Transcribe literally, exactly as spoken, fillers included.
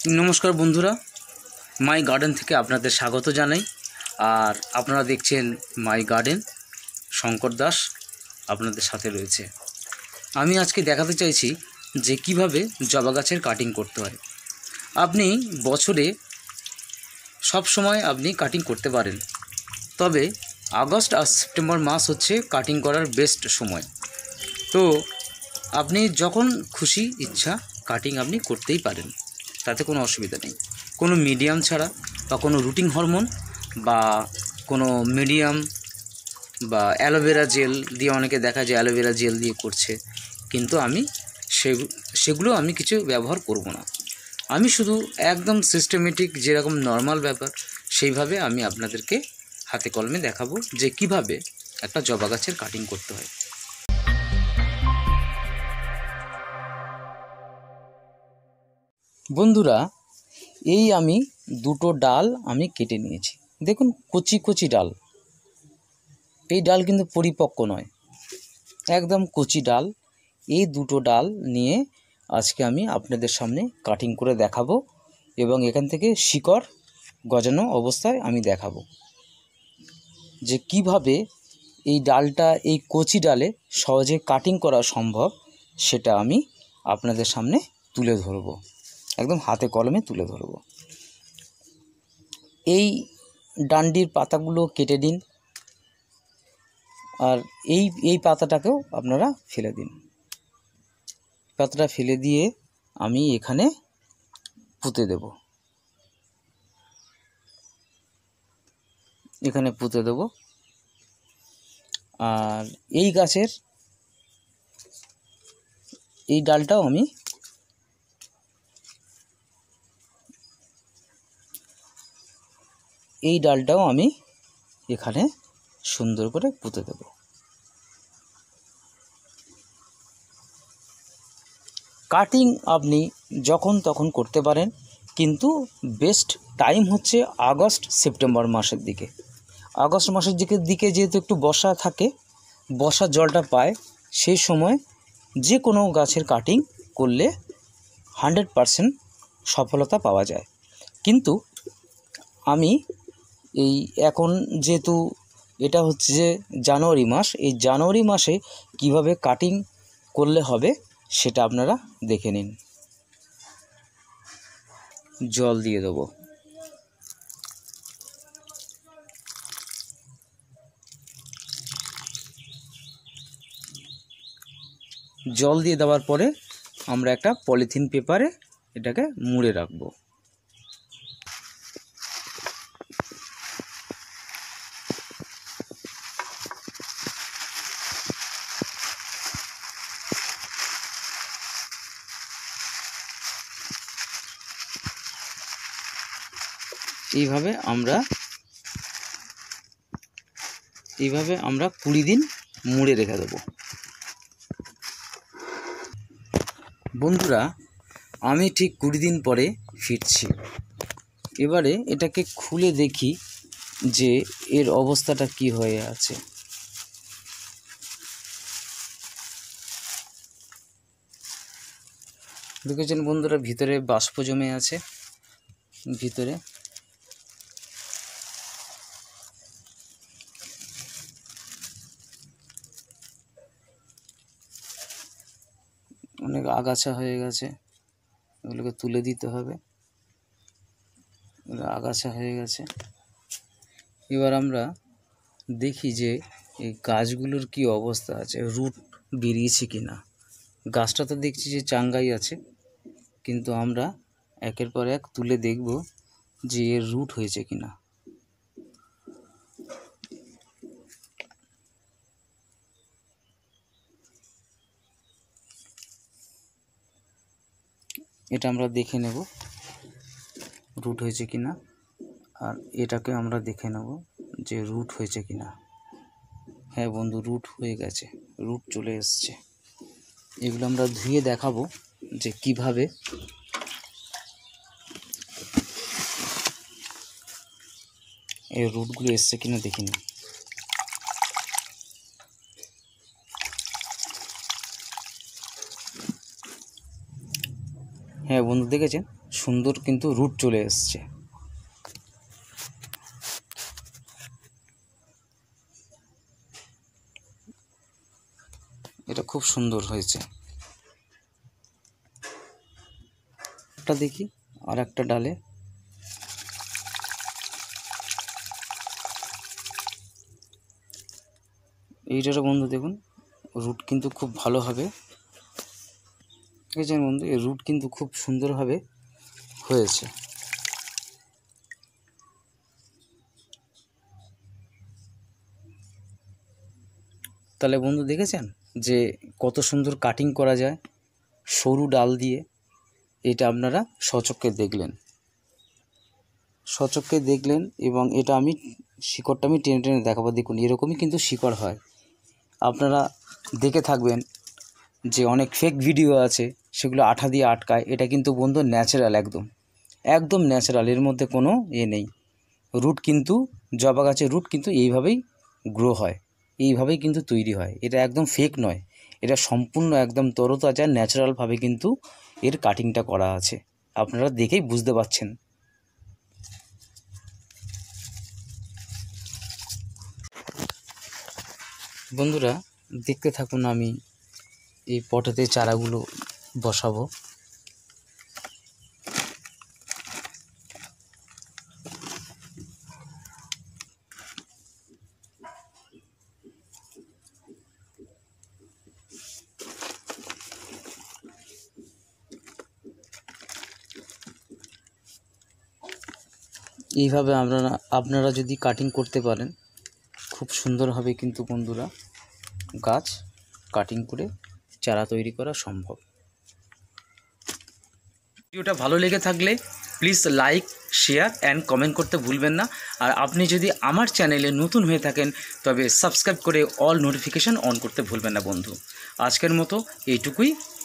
নমস্কার বন্ধুরা, my garden থেকে আপনাদের স্বাগত জানাই। আর আপনারা দেখছেন মাই গার্ডেন, শঙ্কর দাস আপনাদের সাথে রয়েছে। আমি আজকে দেখাতে চাইছি যে কিভাবে জবা গাছের কাটিং করতে হয়। আপনি বছরে সব সময় আপনি কাটিং করতে পারেন, তবে আগস্ট আর সেপ্টেম্বর মাস হচ্ছে কাটিং করার বেস্ট সময়। তো আপনি যখন খুশি ইচ্ছা কাটিং আপনি করতেই পারেন, তাতে কোনো অসুবিধা নেই। কোনো মিডিয়াম ছাড়া বা কোনো রুটিং হরমোন বা কোনো মিডিয়াম বা অ্যালোভেরা জেল দিয়ে, অনেকে দেখা যায় অ্যালোভেরা জেল দিয়ে করছে, কিন্তু আমি সে সেগুলো আমি কিছু ব্যবহার করব না। আমি শুধু একদম সিস্টেমেটিক, যেরকম নর্মাল ব্যাপার সেইভাবে আমি আপনাদেরকে হাতে কলমে দেখাবো যে কিভাবে একটা জবা গাছের কাটিং করতে হয়। বন্ধুরা, এই আমি দুটো ডাল আমি কেটে নিয়েছি। দেখুন, কচি কচি ডাল। এই ডাল কিন্তু পরিপক্ক নয়, একদম কচি ডাল। এই দুটো ডাল নিয়ে আজকে আমি আপনাদের সামনে কাটিং করে দেখাবো এবং এখান থেকে শিকড় গজানো অবস্থায় আমি দেখাবো যে কিভাবে এই ডালটা, এই কচি ডালে সহজে কাটিং করা সম্ভব, সেটা আমি আপনাদের সামনে তুলে ধরবো, একদম হাতে কলমে তুলে ধরবো। এই ডান্ডির পাতাগুলো কেটে দিন, আর এই এই পাতাটাকেও আপনারা ফেলে দিন। পাতাটা ফেলে দিয়ে আমি এখানে পুঁতে দেব, এখানে পুঁতে দেব। আর এই গাছের এই ডালটাও আমি এই ডালটাও আমি এখানে সুন্দর করে পুঁতে দেব। কাটিং আপনি যখন তখন করতে পারেন, কিন্তু বেস্ট টাইম হচ্ছে আগস্ট সেপ্টেম্বর মাসের দিকে। আগস্ট মাসের দিকে দিকে যেহেতু একটু বর্ষা থাকে, বর্ষার জলটা পায়, সেই সময় যে কোনো গাছের কাটিং করলে হান্ড্রেড পারসেন্ট সফলতা পাওয়া যায়। কিন্তু আমি এই এখন যেহেতু এটা হচ্ছে যে জানুয়ারি মাস, এই জানুয়ারি মাসে কিভাবে কাটিং করলে হবে সেটা আপনারা দেখে নিন। জল দিয়ে দেবো। জল দিয়ে দেওয়ার পরে আমরা একটা পলিথিন পেপারে এটাকে মুড়ে রাখবো। এইভাবে আমরা এইভাবে আমরা কুড়ি দিন মুড়ে রেখে দেবো। বন্ধুরা, আমি ঠিক কুড়ি দিন পরে ফিরছি। এবারে এটাকে খুলে দেখি যে এর অবস্থাটা কি হয়ে আছে। দেখেছেন বন্ধুরা, ভিতরে বাষ্প জমে আছে, ভিতরে অনেক আগাছা হয়ে গেছে, এগুলোকে তুলে দিতে হবে। আগাছা হয়ে গেছে। এবার আমরা দেখি যে এই গাছগুলোর কি অবস্থা আছে, রুট বেরিয়েছে কি না। গাছটা তো দেখছি যে চাঙ্গাই আছে, কিন্তু আমরা একের পর এক তুলে দেখব যে এর রুট হয়েছে কি না। এটা আমরা দেখে নেব রুট হয়েছে কি না, আর এটাকে আমরা দেখে নেব যে রুট হয়েছে কি না। হ্যাঁ বন্ধু, রুট হয়ে গেছে, রুট চলে এসছে। এগুলো আমরা ধুয়ে দেখাবো যে কিভাবে এই রুটগুলো এসছে কিনা দেখি না। হ্যাঁ বন্ধু, দেখেছেন সুন্দর কিন্তু রুট চলে এসছে। এটা খুব সুন্দর হয়েছে। একটা দেখি আর একটা ডালে এইটারও বন্ধু দেখুন রুট কিন্তু খুব ভালো হবে, দেখেছেন বন্ধু, এই রুট কিন্তু খুব সুন্দরভাবে হয়েছে। তাহলে বন্ধু দেখেছেন যে কত সুন্দর কাটিং করা যায় সরু ডাল দিয়ে। এটা আপনারা সচক্ষে দেখলেন, সচক্ষে দেখলেন এবং এটা আমি শিকড়টা আমি টেনে টেনে দেখাবো। দেখুন এরকমই কিন্তু শিকড় হয়। আপনারা দেখে থাকবেন যে অনেক ফেক ভিডিও আছে, সেগুলো আঠা দিয়ে আটকায়। এটা কিন্তু বন্ধু ন্যাচারাল, একদম একদম ন্যাচারাল, এর মধ্যে কোনো এ নেই। রুট কিন্তু জবা গাছের রুট কিন্তু এইভাবেই গ্রো হয়, এইভাবেই কিন্তু তৈরি হয়। এটা একদম ফেক নয়, এটা সম্পূর্ণ একদম তরতাজা ন্যাচারালভাবে কিন্তু এর কাটিংটা করা আছে। আপনারা দেখেই বুঝতে পারছেন। বন্ধুরা দেখতে থাকুন, আমি এই পটেতে চারাগুলো বসাবো। এইভাবে আপনারা আপনারা যদি কাটিং করতে পারেন খুব সুন্দর হবে কিন্তু বন্ধুরা গাছ কাটিং করে চারা তৈরি করা সম্ভব। ভিডিওটা ভালো লেগে থাকলে please like, share and comment করতে ভুলবেন না। আর আপনি যদি আমার চ্যানেলে নতুন হয়ে থাকেন তবে সাবস্ক্রাইব করে অল নোটিফিকেশান অন করতে ভুলবেন না বন্ধু। আজকের মতো এইটুকুই।